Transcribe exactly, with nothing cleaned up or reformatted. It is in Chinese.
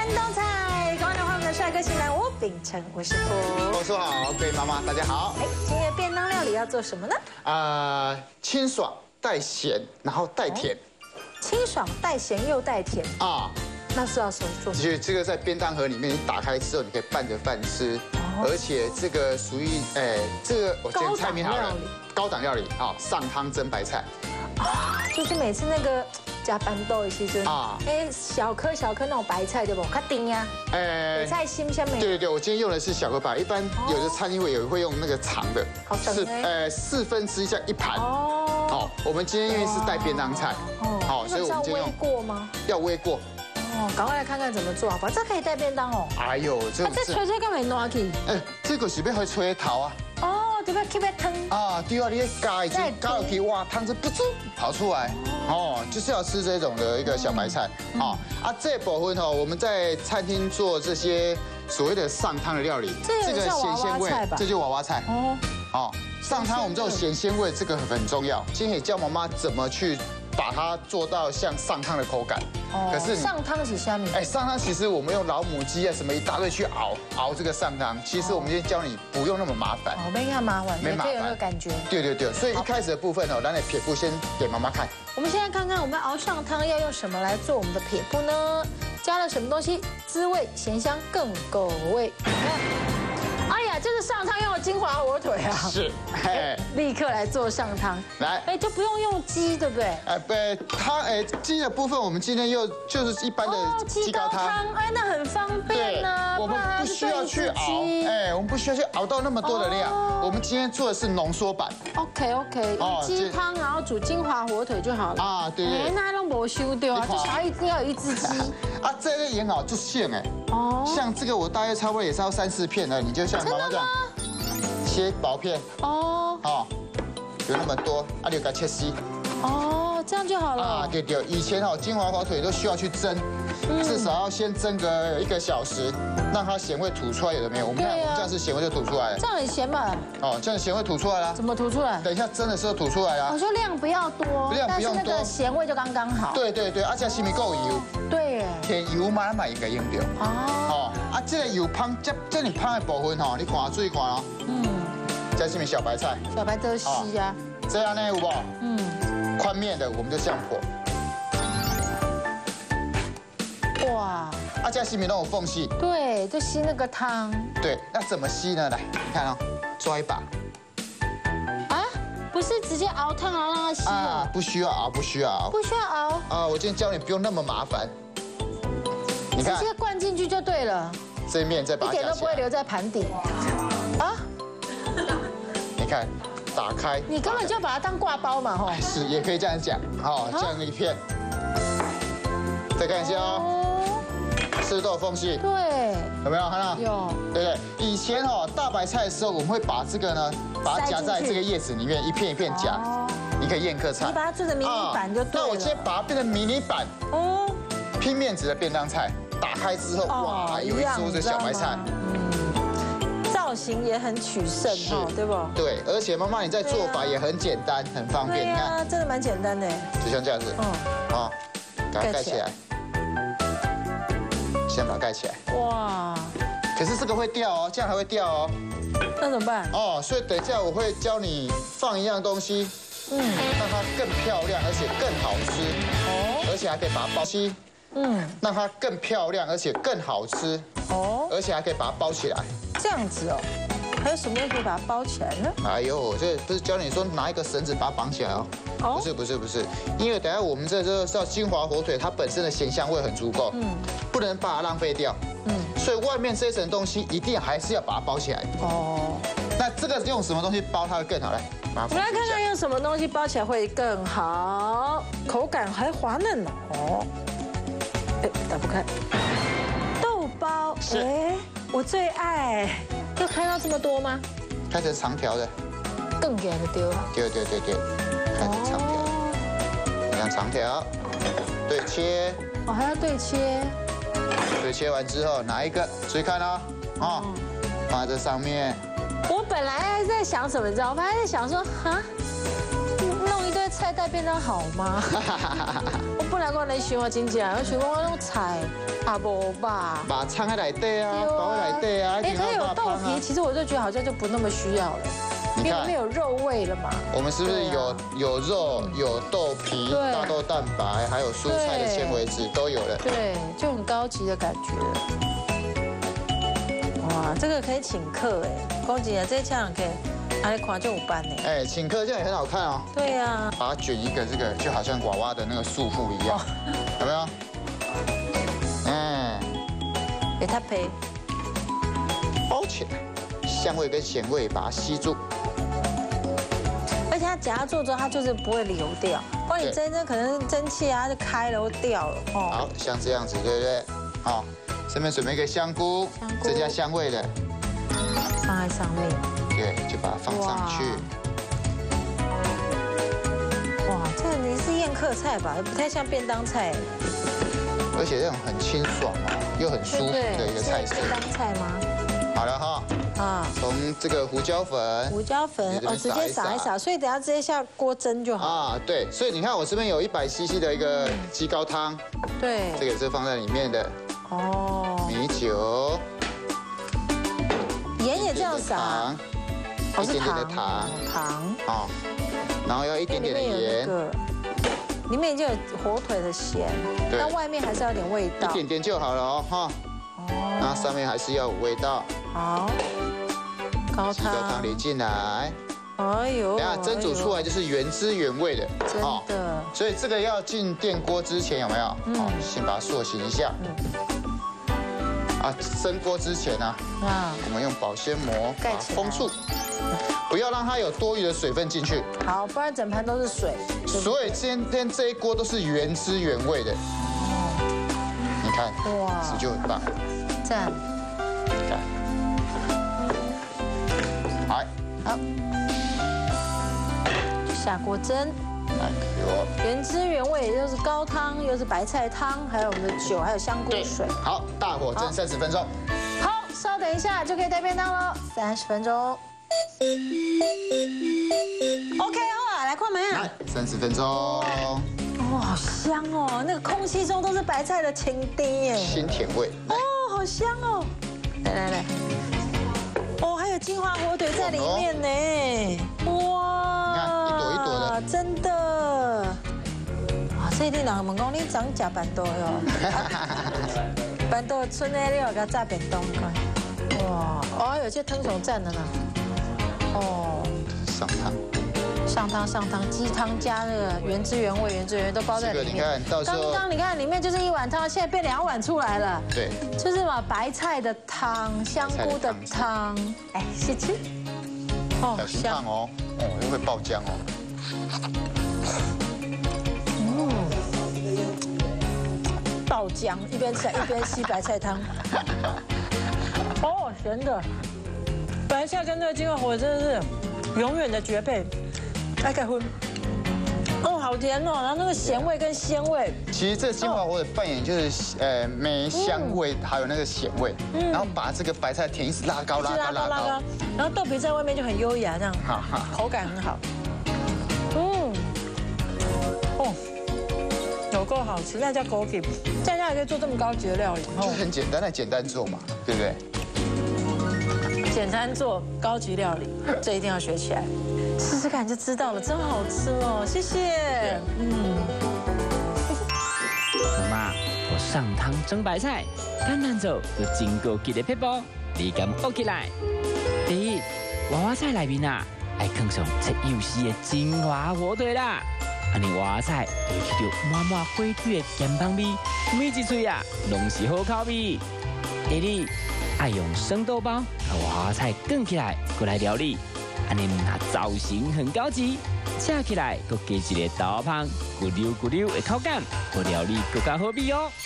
道菜，欢迎欢迎我们的帅哥型男我秉承，我是福。 我说好，各位妈妈大家好。 哎，今天便当料理要做什么呢？ 呃，清爽带咸，然后带甜。 清爽带咸又带甜啊。 那是要什么做？ 其实这个在便当盒里面，你打开之后，你可以拌着饭吃。而且这个属于哎，这个我今天菜名好了，高档料理啊，上汤蒸白菜。 啊，就是每次那个。加班豆的时阵啊，哎，小颗小颗那种白菜对不？较甜呀。哎，白菜新鲜没？ 对对对，我今天用的是小颗白，一般有的餐厅会有会用那个长的， 是呃四分之一像一盘。哦。好，我们今天因为是带便当菜，哦，好， 所以我们今天用过吗？ 要煨过。 哦，赶快来看看怎么做好不好？这可以带便当哦。 哎呦，这这吹吹干嘛拿去？ 哎，这个是要会吹头啊。 哦，对吧？去要汤啊，对啊，你加已经加下去，哇，汤汁不住跑出来，哦，就是要吃这种的一个小白菜啊啊，这部分哈，我们在餐厅做这些所谓的上汤的料理， 这个咸鲜味， 这就娃娃菜哦，哦，上汤我们这种咸鲜味，这个很重要。今天也教妈妈怎么去把它做到像上汤的口感。 哦，可是上汤是虾米？ 哎，上汤其实我们用老母鸡啊什么一大堆去熬熬这个上汤，其实我们今天教你不用那么麻烦。 哦，没那么麻烦， 没麻烦， 有那个感觉。 对对对，所以一开始的部分哦，咱来撇步先给妈妈看。 我们现在看看我们熬上汤要用什么来做我们的撇步呢？加了什么东西，滋味咸香更够味。你看。哎呀，这是上汤用的金华火腿啊！ 是，哎， 立刻来做上汤。 来， 哎，就不用用鸡，对不对？ 哎，不，它哎鸡的部分，我们今天又就是一般的鸡高汤。 哎，那很方便呢。 我们不需要去熬，哎，我们不需要去熬到那么多的量。我们今天做的是浓缩版。 OK OK， 鸡汤然后煮金华火腿就好了。啊，对对。哎，那都没修掉啊，至少一定要有一只鸡。 啊，这类也好，就馅哎。哦。像这个我大约差不多也是要三四片的，你就像妈妈这样切薄片。哦。哦，有那么多，啊，你给它切细。哦， 这样就好了。 啊，对对，以前哦金华火腿都需要去蒸，至少要先蒸个一个小时，让它咸味吐出来，有的没有？我们看，我们这样是咸味就吐出来了。 这样很咸嘛？ 哦，这样咸味吐出来了。 怎么吐出来？ 等一下蒸的时候吐出来啊。 我说量不要多， 量不用多， 咸味就刚刚好。 对对对，而且是咪够油。 对。 填油嘛嘛应该用到。哦。哦，啊，这个油芳这这你芳的部分吼，你看注意看哦。嗯。这是咪小白菜？ 小白都细呀。 这样呢有无？嗯。宽面的我们就这样破。哇！啊，这是咪都有缝隙？ 对，就吸那个汤。 对，那怎么吸呢？来，你看哦，抓一把。 啊？不是直接熬汤然后让它吸啊？ 不需要熬，不需要熬。 不需要熬。啊， 我今天教你不用那么麻烦。 你看，直接灌进去就对了。 这一面再把它夹起来。 一点都不会留在盘底。啊？ 你看。打开， 你根本就把它当挂包嘛，吼。 是，也可以这样讲，好，这样一片。再看一下哦，是不是都有缝隙？ 对， 有没有看到？ 有， 对不对？以前哦，大白菜的时候，我们会把这个呢，把它夹在这个叶子里面，一片一片夹。你可以宴客菜。 你把它做成迷你版就对了。 那我今天把它变成迷你版，哦，拼面子的便当菜，打开之后，哇，有一桌子小白菜。 造型也很取胜哦，对不？ 对，而且妈妈你在做法也很简单，很方便。 你看，真的蛮简单的。 就像这样子，嗯，好，给它盖起来，先把它盖起来。哇！可是这个会掉哦，这样还会掉哦。 那怎么办？ 哦，所以等一下我会教你放一样东西，嗯，让它更漂亮，而且更好吃。哦，而且还可以把它包起。嗯，让它更漂亮，而且更好吃。哦，而且还可以把它包起来。 这样子哦，还有什么可以把它包起来呢？ 哎呦，这不是教你说拿一个绳子把它绑起来哦？不是不是不是，因为等下我们这这叫金华火腿，它本身的咸香味很足够，嗯，不能把它浪费掉，嗯，所以外面这一层东西一定还是要把它包起来。哦，那这个用什么东西包它会更好？来， 我们来看看用什么东西包起来会更好，口感还滑嫩呢。哦，哎，打不开。豆包，哎。我最爱，要开到这么多吗？ 开成长条的， 更给它丢。 对对对对，开成长条，这样长条，对切。 哦，还要对切。 对切完之后，拿一个，注意看哦，哦，放在这上面。 我本来在想什么，你知道吗？我本来在想说，哈，弄一堆菜带便当好吗？我本来我来想我真正，我想我用菜。 啊不吧？ 把藏在内底啊，包在内底啊。 哎，它有豆皮，其实我就觉得好像就不那么需要了。 因为没有肉味了嘛， 我们是不是有有肉、有豆皮、大豆蛋白，还有蔬菜的纤维质都有了？ 对，就很高级的感觉。哇，这个可以请客哎，高级啊，这这样可以，拿来看就五班呢。 哎，请客这样也很好看哦。 对呀， 把它卷一个这个，就好像娃娃的那个束缚一样，有没有？嗯， 给它配包起来，香味跟咸味把它吸住。 而且它夹做之后，它就是不会流掉。不然你蒸蒸可能蒸汽啊就开了或掉了。哦， 好像这样子，对不对？好，这边准备一个香菇，增加香味的， 放在上面。 对，就把它放上去。 哇，这个你是宴客菜吧？不太像便当菜。 而且这种很清爽哦，又很舒服的一个菜色。 便当菜吗？ 好了哈。 啊，从这个胡椒粉， 胡椒粉哦，直接撒一撒，所以等下直接下锅蒸就好。啊， 对，所以你看我这边有一百 C C 的一个鸡高汤， 对， 这个是放在里面的。哦，米酒， 盐也这样撒， 一点点的糖， 糖， 哦，然后要一点点的盐， 里面就有火腿的咸，但外面还是要有点味道， 一点点就好了哦，哈。 那上面还是要有味道。 好，高汤， 高汤淋进来。 哎呦， 等下蒸煮出来就是原汁原味的。 真的。 所以这个要进电锅之前有没有？好，先把它塑形一下。啊，蒸锅之前呢，啊，我们用保鲜膜把它封住，不要让它有多余的水分进去。 好，不然整盘都是水。 所以今天这一锅都是原汁原味的。你看，哇，是就很棒。 赞， 好， 好，下锅蒸， 来，给我原汁原味，又是高汤，又是白菜汤，还有我们的酒，还有香菇水。 好，大火蒸三十分钟。 好，稍等一下就可以带便当了，三十分钟。OK 好啊，来关门。 来，三十分钟。 哇，好香哦，那个空气中都是白菜的清丁耶， 新甜味。哦。 好香哦！来来来，哦，还有金华火腿在里面呢，哇！ 你看一朵一朵的， 真的。哇，这一定人问讲你长假板豆哟，板豆春的你有给炸便当看，哇！哦，有些汤手赞的呢，哦， 上汤。 上汤上汤，鸡汤加那个原汁原味，原汁原味都包在里面。 你看，到时候刚刚你看里面就是一碗汤，现在变两碗出来了。 对， 就是嘛，白菜的汤，香菇的汤，哎，试吃。 哦，小心烫哦，哦，又会爆浆哦。 嗯，爆浆，一边吃一边吸白菜汤。哦，咸的，白菜跟这个金华火腿真的是。 永远的绝配，来盖荤。哦，好甜哦，然后那个咸味跟鲜味。 其实这金华火腿扮演就是呃梅香味，还有那个咸味，然后把这个白菜甜一直拉高拉高拉高， 然后豆皮在外面就很优雅，这样，口感很好。嗯，哦，有够好吃，那叫枸杞，在家也可以做这么高级的料理， 就很简单的简单做嘛，对不对？ 简单做高级料理，这一定要学起来，试试看就知道了，真好吃哦！谢谢。嗯。 妈妈，我上汤蒸白菜，简单做有真高级的撇步，你敢学起来？第一，娃娃菜里面啊，爱放上切幼丝的金华火腿啦，安尼娃娃菜会吃到满满火腿的咸香味，每一嘴啊拢是好口味。第二。 爱用生豆包，把娃娃菜卷起来，过来料理，安尼那造型很高级，吃起来搁加一个豆香，咕溜咕溜的口感，和料理更加好味哦。